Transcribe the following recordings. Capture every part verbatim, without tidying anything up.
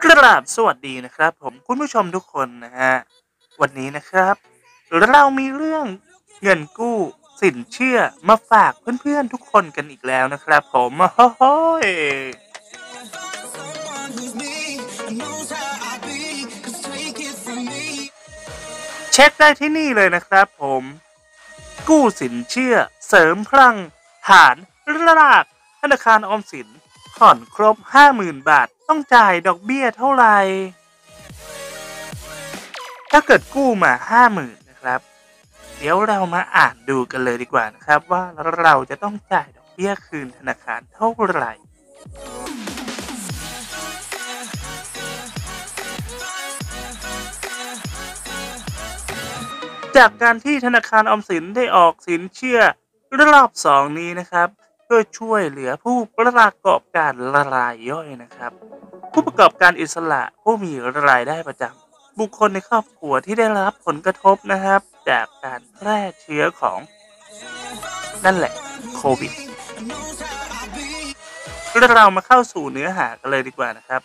กราบสวัสดีนะครับผมคุณผู้ชมทุกคนนะฮะวันนี้นะครับเรามีเรื่องเงินกู้สินเชื่อมาฝากเพื่อนๆทุกคนกันอีกแล้วนะครับผมโอ้โหยเช็คได้ที่นี่เลยนะครับผมกู้สินเชื่อเสริมพลังฐานรากธนาคารออมสินผ่อนครบ ห้าหมื่น บาทต้องจ่ายดอกเบี้ยเท่าไหร่ถ้าเกิดกู้มา ห้าหมื่น นะครับเดี๋ยวเรามาอ่านดูกันเลยดีกว่านะครับว่าเราจะต้องจ่ายดอกเบี้ยคืนธนาคารเท่าไหร่จากการที่ธนาคารออมสินได้ออกสินเชื่อรอบสองนี้นะครับเพื่อช่วยเหลือผู้ประกอบการรายย่อยนะครับผู้ประกอบการอิสระผู้มีรายได้ประจำบุคคลในครอบครัวที่ได้รับผลกระทบนะครับจากการแพร่เชื้อของนั่นแหละโควิดเรามาเข้าสู่เนื้อหากันเลยดีกว่านะครับ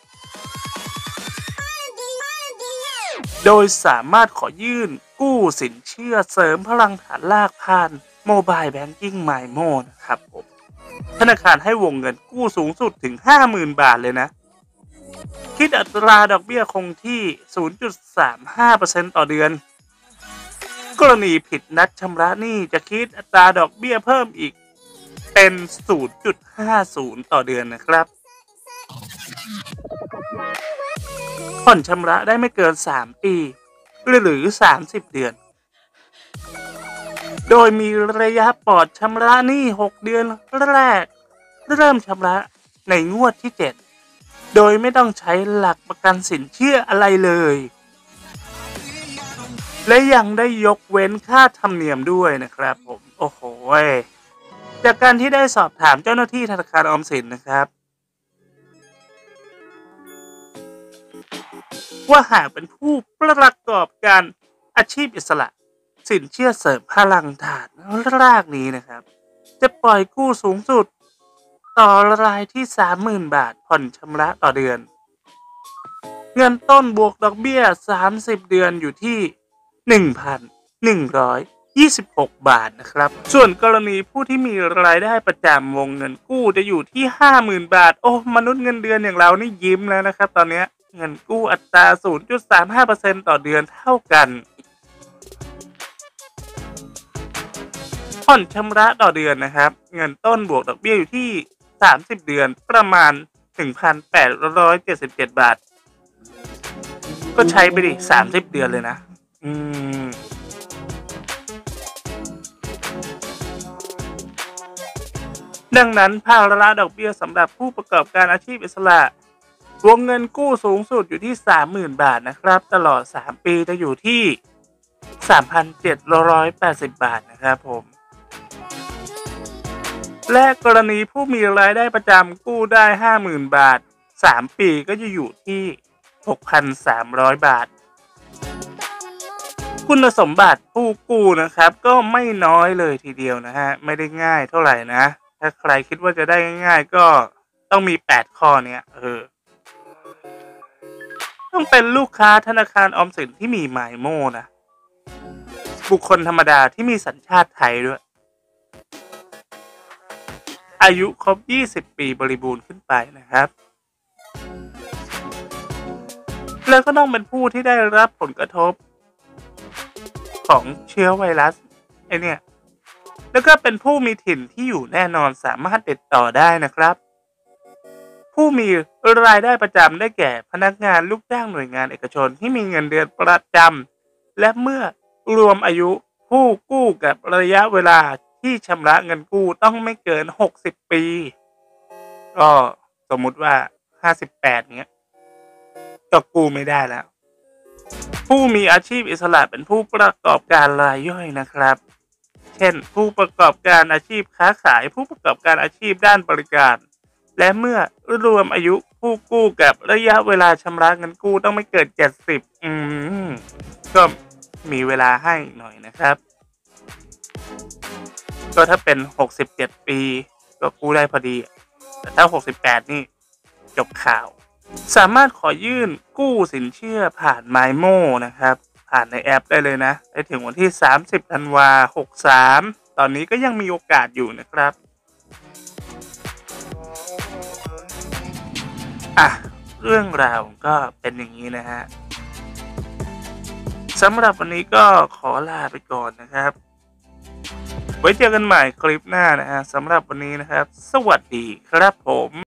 โดยสามารถขอยื่นกู้สินเชื่อเสริมพลังฐานรากผ่านโมบายแบงกิ้ง MyMo นะครับผมธนาคารให้วงเงินกู้สูงสุดถึง ห้าหมื่น บาทเลยนะคิดอัตราดอกเบี้ยคงที่ ศูนย์จุดสามห้าเปอร์เซ็นต์ ต่อเดือนกรณีผิดนัดชำระหนี้จะคิดอัตราดอกเบี้ยเพิ่มอีกเป็น ศูนย์จุดห้าศูนย์ ต่อเดือนนะครับผ่อนชำระได้ไม่เกิน สาม ปีหรือ สามสิบ เดือนโดยมีระยะปลอดชำระหนี้ หก เดือนแรกเริ่มชำระในงวดที่ เจ็ด โดยไม่ต้องใช้หลักประกันสินเชื่ออะไรเลยและยังได้ยกเว้นค่าธรรมเนียมด้วยนะครับผมโอ้โหจากการที่ได้สอบถามเจ้าหน้าที่ธนาคารออมสินนะครับว่าหากเป็นผู้ประกอบการอาชีพอิสระสินเชื่อเสริมพลังฐานรากนี้นะครับจะปล่อยกู้สูงสุดต่อรายที่ สามหมื่น บาทผ่อนชำระต่อเดือนเงินต้นบวกดอกเบี้ยสามสิบเดือนอยู่ที่ หนึ่งพันหนึ่งร้อยยี่สิบหก บาทนะครับส่วนกรณีผู้ที่มีรายได้ประจำวงเงินกู้จะอยู่ที่ ห้าหมื่น บาทโอ้มนุษย์เงินเดือนอย่างเรานี่ยิ้มแล้วนะครับตอนนี้เงินกู้อัตรา ศูนย์จุดสามห้าเปอร์เซ็นต์ ต่อเดือนเท่ากันผ่อนชำระต่อเดือนนะครับเงินต้นบวกดอกเบี้ยอยู่ที่สามสิบเดือนประมาณ หนึ่งพันแปดร้อยเจ็ดสิบเจ็ด บาทก็ใช้ไปดิสามสิบเดือนเลยนะอืมดังนั้นภาระดอกเบี้ยสำหรับผู้ประกอบการอาชีพอิสระวงเงินกู้สูงสุดอยู่ที่ สามหมื่น บาทนะครับตลอดสามปีจะอยู่ที่ สามพันเจ็ดร้อยแปดสิบ บาทนะครับผมและกรณีผู้มีรายได้ประจำกู้ได้ ห้าหมื่น บาทสามปีก็จะอยู่ที่ หกพันสามร้อย บาทคุณสมบัติผู้กู้นะครับก็ไม่น้อยเลยทีเดียวนะฮะไม่ได้ง่ายเท่าไหร่นะถ้าใครคิดว่าจะได้ง่ายๆก็ต้องมีแปดข้อเนี้ยเออต้องเป็นลูกค้าธนาคารออมสินที่มี MyMo นะบุคคลธรรมดาที่มีสัญชาติไทยด้วยอายุครบยี่สิบปีบริบูรณ์ขึ้นไปนะครับแล้วก็ต้องเป็นผู้ที่ได้รับผลกระทบของเชื้อไวรัสไอเนี่ยแล้วก็เป็นผู้มีถิ่นที่อยู่แน่นอนสามารถติดต่อได้นะครับผู้มีรายได้ประจำได้แก่พนักงานลูกจ้างหน่วยงานเอกชนที่มีเงินเดือนประจำและเมื่อรวมอายุผู้กู้กับระยะเวลาที่ชำระเงินกู้ต้องไม่เกินหกสิบปีก็สมมุติว่าห้าสิบแปดเงี้ยก็กู้ไม่ได้แล้วผู้มีอาชีพอิสระเป็นผู้ประกอบการรายย่อยนะครับเช่นผู้ประกอบการอาชีพค้าขายผู้ประกอบการอาชีพด้านบริการและเมื่อรวมอายุผู้กู้กับระยะเวลาชำระเงินกู้ต้องไม่เกินเจ็ดสิบอืมก็มีเวลาให้หน่อยนะครับก็ถ้าเป็นหกสิบเจ็ดปีก็กู้ได้พอดีแต่ถ้าหกสิบแปดนี่จบข่าวสามารถขอยื่นกู้สินเชื่อผ่าน มายโม นะครับ ผ่านในแอปได้เลยนะ ได้ถึงวันที่ สามสิบ ธันวา หกสาม ตอนนี้ก็ยังมีโอกาสอยู่นะครับ อ่ะ เรื่องราวก็เป็นอย่างนี้นะฮะ สำหรับวันนี้ก็ขอลาไปก่อนนะครับ ไว้เจอกันใหม่คลิปหน้านะฮะ สำหรับวันนี้นะครับ สวัสดีครับผม